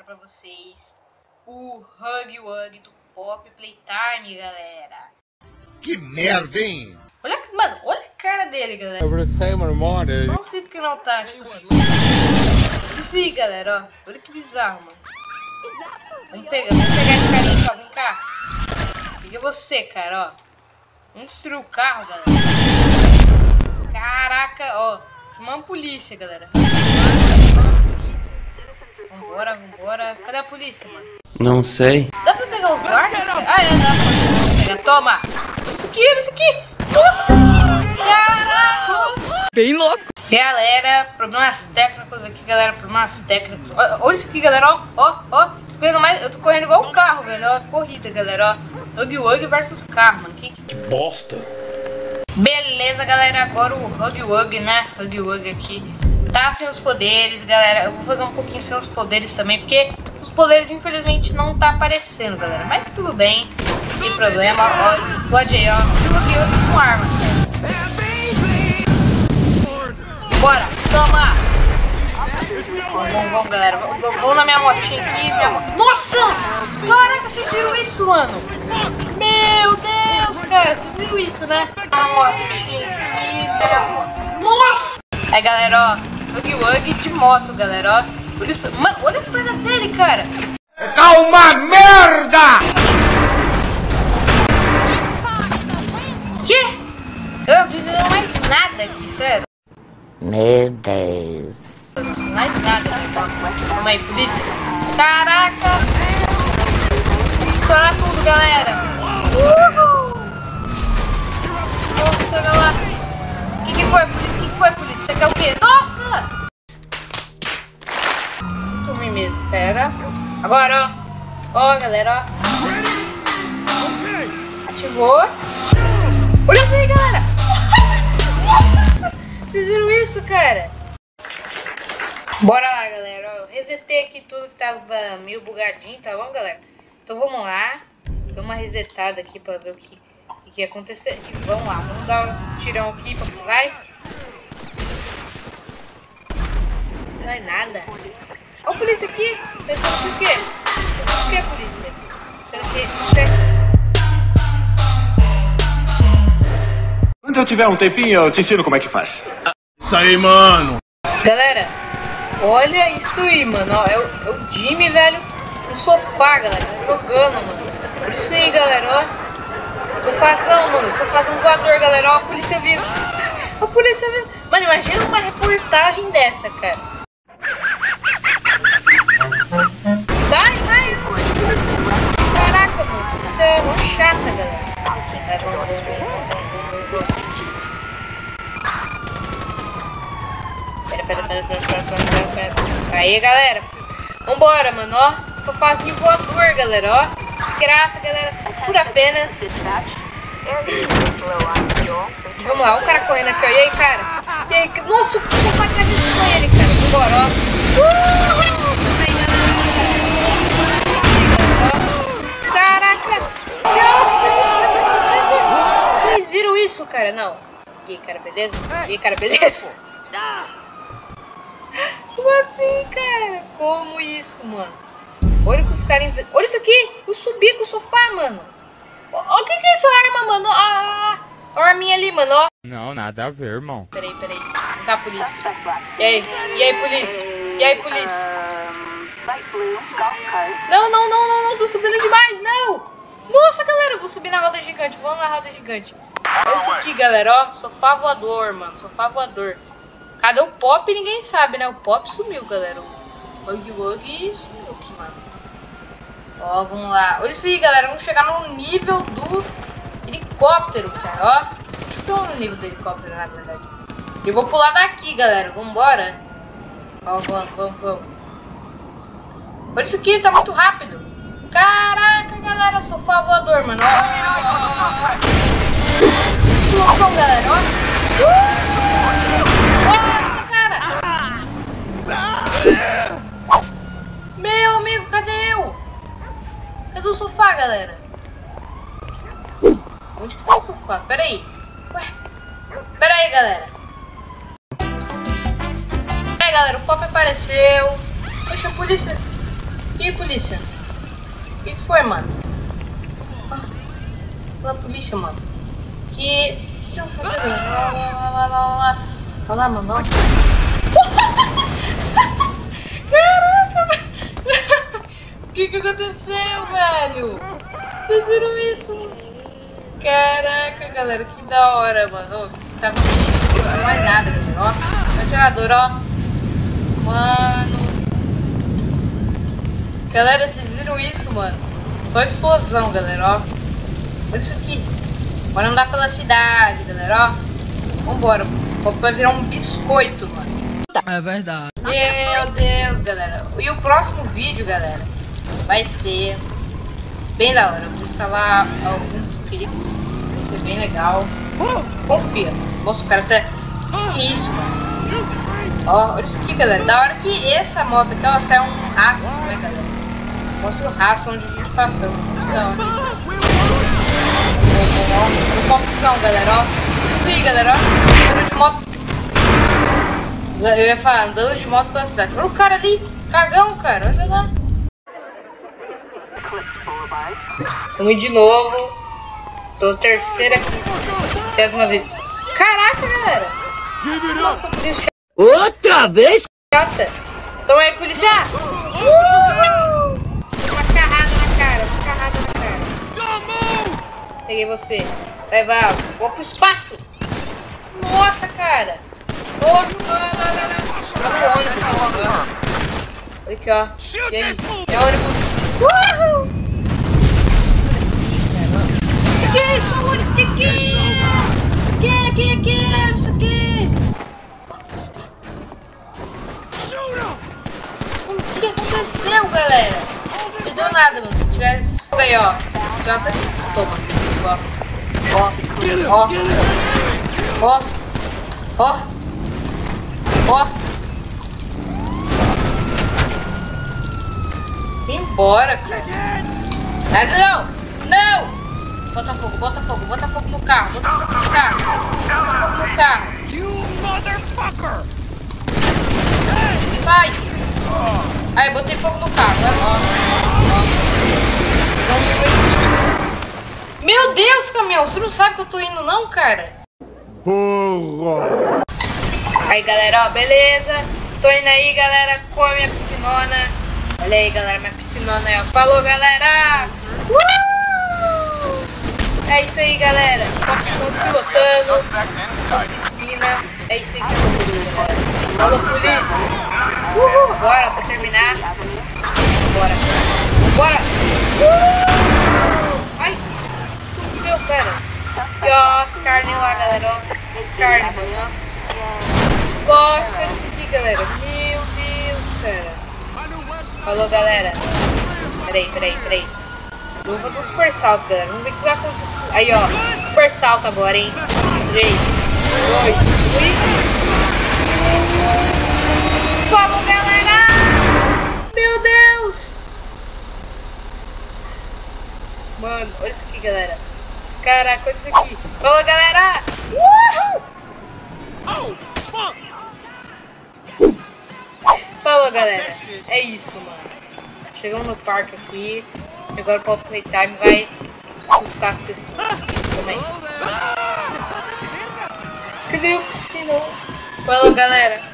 mostrar pra vocês o Huggy Wuggy do Pop Playtime, galera. Que merda, hein? Olha, mano, olha a cara dele, galera. Não sei porque não tá, tipo assim. Isso aí, galera, ó. Olha que bizarro, mano. Vamos pegar esse carinha, ó. Vem cá. Peguei você, cara, ó. Vamos destruir o carro, galera. Caraca, ó. Chamar a polícia, galera. Vambora. Cadê a polícia, mano? Não sei. Dá pra pegar os guardas, cara? Ah, é, dá pra pegar. Toma. Isso aqui. Nossa, isso aqui. Caraca. Bem louco. Galera, problemas técnicos aqui, galera. Problemas técnicos. Olha isso aqui, galera, ó. Eu tô correndo igual o carro, velho. Ó, corrida, galera, ó. Huggy Wuggy versus carro, mano. Que Bosta. Beleza, galera. Agora o Huggy Wuggy, né? Huggy Wuggy aqui. Tá sem os poderes, galera. Eu vou fazer um pouquinho sem os poderes também, porque os poderes, infelizmente, não tá aparecendo, galera. Mas tudo bem, não tem problema. Ó, explode aí, ó. Huggy Wuggy com arma. Bora, toma! Vamos, galera. Vamos na minha motinha aqui. Nossa! Caraca, vocês viram isso, mano? Meu Deus, cara. Vocês viram isso, né? A motinha aqui. Nossa! Aí, galera, ó. Huggy Wuggy de moto, galera, ó. Por isso, mano, olha as pernas dele, cara. Tá uma merda! Que? Eu não tô entendendo mais nada aqui, sério. Meu Deus. Mais nada, velho. Calma aí, polícia. Caraca! Vamos estourar tudo, galera. Uhul! Nossa, olha lá. O que foi, polícia? Você quer o quê? Nossa! Tomei mesmo, pera. Agora, ó. Ó, galera, ó. Ativou. Olha isso aí, galera. Nossa! Vocês viram isso, cara? Bora lá, galera. Eu resetei aqui tudo que tava meio bugadinho, tá bom, galera? Então vamos lá. Deu uma resetada aqui pra ver o que ia acontecer. E vamos lá, vamos dar um tirão aqui pra que vai. Não é nada. Ó a polícia aqui. Pensando por quê? Por que, polícia? Pensando que... Quando eu tiver um tempinho, eu te ensino como é que faz. Isso aí, mano. Galera, olha isso aí, mano. Ó, é o Jimmy, velho, no sofá, galera. Jogando, mano. Por isso aí, galera, ó. Sofazão, mano. Sofazão voador, galera. Ó, a polícia vindo. A polícia vindo. Mano, imagina uma reportagem dessa, cara. Sai. Caraca, mano. Isso é uma chata, galera. Vamos. Pera. Aí, galera. Vambora, mano, ó. Sofazinho voador, galera, ó. Que graça, galera. Por apenas... Vamos lá, o cara correndo aqui, ó. E aí, cara? E aí, nossa, o sofá tá com ele, cara. Vambora, ó. Aí, galera. Sim, ó. Caraca. Nossa, vocês viram isso, cara? Não. E aí, cara, beleza? Como assim, cara? Como isso, mano? Olha que os caras... Olha isso aqui! Eu subi com o sofá, mano. O que é isso? Arma, mano. A arminha ali, mano, ó. Não, nada a ver, irmão. Peraí. Vem cá, polícia. E aí, polícia? Não. Tô subindo demais, não. Nossa, galera, eu vou subir na roda gigante. Vamos na roda gigante. Olha isso aqui, galera, ó. Sofá voador, mano. Sofá voador. Cadê o Pop? Ninguém sabe, né? O Pop sumiu, galera. O Huggy Wuggy sumiu aqui, mano. Ó, vamos lá. Olha isso aí, galera. Vamos chegar no nível do helicóptero, cara, ó. Acho que estou no nível do helicóptero, na verdade. Eu vou pular daqui, galera. Vambora. Ó, vamos. Olha isso aqui, tá muito rápido. Caraca, galera. Sofá voador, mano. Ó. Que loucão, galera, ó. Nossa, cara! Meu amigo, cadê eu? Cadê o sofá, galera? Onde que tá o sofá? Pera aí. Ué. Pera aí, galera. Galera, o Pop apareceu. Poxa, a polícia. E aí, polícia? O que foi, mano? Olha a polícia, mano. Que eu vou fazer? Olha lá, mano. Caraca! O que aconteceu, velho? Vocês viram isso? Caraca, galera, que da hora, mano. Tá acontecendo? Não é nada, galera. Ó, atirador, ó. Mano. Galera, vocês viram isso, mano? Só explosão, galera, ó. Olha isso aqui. Bora andar pela cidade, galera, ó. Vambora. Vai virar um biscoito, mano. É verdade. Meu Deus, galera. E o próximo vídeo, galera, vai ser bem da hora. Eu vou instalar alguns scripts. Vai ser bem legal. Confia. Nossa, o cara tá... Que isso, mano? Ó, olha isso aqui, galera. Da hora que essa moto aqui, ela sai um rastro, né, galera? Mostra o rastro onde a gente passou. Da hora isso. Ó, o popzão, galera, ó. Isso aí, galera, ó. Andando de moto. Eu ia falar, andando de moto pela cidade. Olha o cara ali. Cagão, cara. Olha lá. Vamos de novo. Tô terceira aqui. 10ª vez. Caraca, galera. Nossa, polícia Outra vez? chata. Toma aí, polícia. Uma carrada na cara. Uma carrada na cara. Peguei você. Vai, vai. Vou pro espaço. Nossa, cara. Nossa, não. Tá no ônibus. Olha aqui, ó. E aí? É ônibus. Uhul. Que é isso? O que é isso aqui? O que aconteceu, galera? Não deu nada, mano. Se tivesse... Aí, ó. Já até se assustou, mano. Ó. Embora, cara. Não! Bota fogo no carro. Bota fogo no carro. Sai! Aí, botei fogo no carro. Meu Deus, caminhão, você não sabe que eu tô indo não, cara? Aí, galera, ó, beleza. Tô indo aí, galera, com a minha piscinona. Olha aí, galera, minha piscinona aí, ó. Falou, galera! É isso aí, galera. Popzão pilotando. Com piscina. É isso aí que eu tô fazendo, galera. Falou, polícia. Agora, pra terminar. Bora. Ai, o que aconteceu? Pera. E ó, as carnes lá, galera, ó. As carnes, mano, ó. Nossa, olha isso aqui, galera. Meu Deus, cara. Falou, galera. Peraí. Eu vou fazer um super salto, galera. Vamos ver o que vai acontecer. Aí, ó. Super salto agora, hein. 3, 2, 1. Falou, galera. Meu Deus. Mano, olha isso aqui, galera. Caraca, olha isso aqui. Falou, galera. Falou, galera. É isso, mano. Chegamos no parque aqui. Agora o Pop Playtime vai assustar as pessoas também. Cadê o piscina? Falou, galera.